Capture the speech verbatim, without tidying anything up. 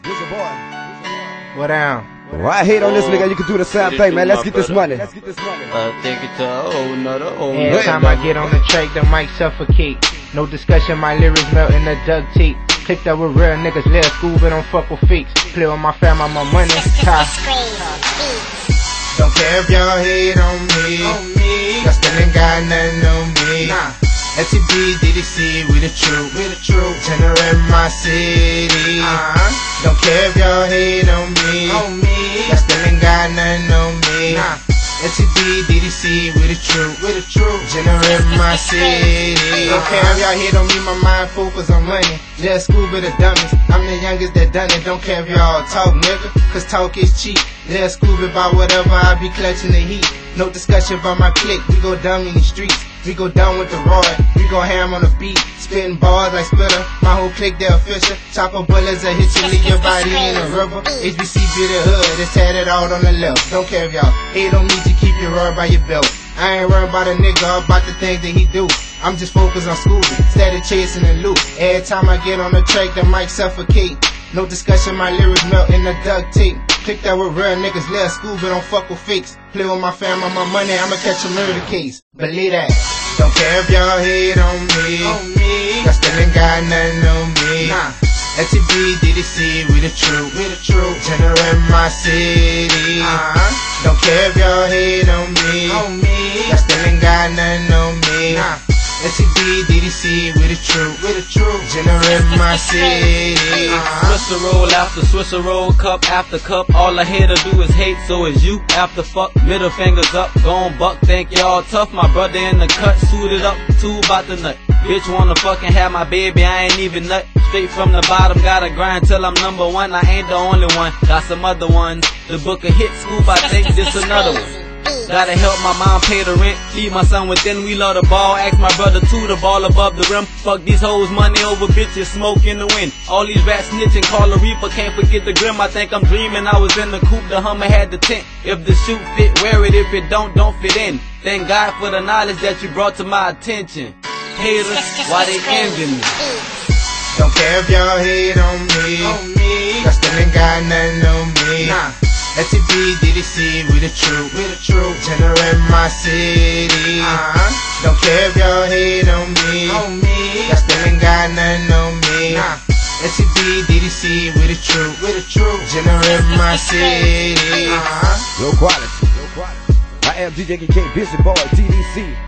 What down? Well, I hate on this nigga, you can do the same thing, man. Let's get this money. Let's get this money. I take it to a whole nother whole Every time I get on the track, the mic suffocate. No discussion, my lyrics melt in the duct tape. Clicked up with real niggas, let school, but don't fuck with fakes. Play with my fam, I'm my money. Ha. Don't care if y'all hate on me. Y'all still ain't got nothing on me. S T B, D D C, we the truth, we the truth. Generate my city. Uh-huh. Don't care if y'all hate on me. On me. Y'all still ain't got nothing on me. Nah. S T B, D D C, we the truth, we the truth. Generate my city. Don't care if y'all hate on me, my mind focus on money. Just school with the dummies. I'm the youngest that done it. Don't care if y'all talk, nigga, cause talk is cheap. Just school about whatever, I be clutching the heat. No discussion about my clique, we go down in the streets. We go down with the rod, we go ham on the beat. Spitting bars like Splitter, my whole clique they official. Chopper bullets that hit you, leave your body in the river. H B C be the hood, it's tatted out on the left. Don't care if y'all hate on me, just keep your rod by your belt. I ain't worried about a nigga, about the things that he do. I'm just focused on school, steady chasing the loot. Every time I get on the track, the mic suffocate. No discussion, my lyrics melt in the duct tape. Click that with real niggas, let school, but don't fuck with fakes. Play with my fam, on my money, I'ma catch a murder case. Believe that. Don't care if y'all hate on me. Y'all still ain't got nothing on me. S T B, D D C, we the truth, we the truth. Generate my city. Uh-huh. Don't care if y'all hate on me. Y'all still ain't got nothing on me. S T B, D D C, we the truth, we the truth. Generate my city. Uh-huh. Swisser roll after Swisser roll, cup after cup. All I here to do is hate, so is you after fuck. Middle fingers up, gon' buck, think y'all tough. My brother in the cut, suited up, two about the nut. Bitch wanna fucking have my baby, I ain't even nut. Straight from the bottom, gotta grind till I'm number one. I ain't the only one, got some other ones. The book of hit scoop, I think this another one. Gotta help my mom pay the rent, feed my son within, we love the ball. Ask my brother to the ball above the rim. Fuck these hoes, money over bitches, smoke in the wind. All these rats snitching, call a reaper, can't forget the grim. I think I'm dreaming, I was in the coupe, the Hummer had the tent. If the shoe fit, wear it, if it don't, don't fit in. Thank God for the knowledge that you brought to my attention. Haters, why they envy me? Don't care if y'all hate on me. Y'all still ain't got nothing on me. S T B, D D C, we the truth, we the truth. Generate my city. Uh-huh. Don't care if y'all hate on me. Y'all still ain't got nothing on me. S T B, D D C, we the truth, we the truth. Generate my city. Uh-huh. Low quality, low quality. I am D J K K, Busy Boy, D D C.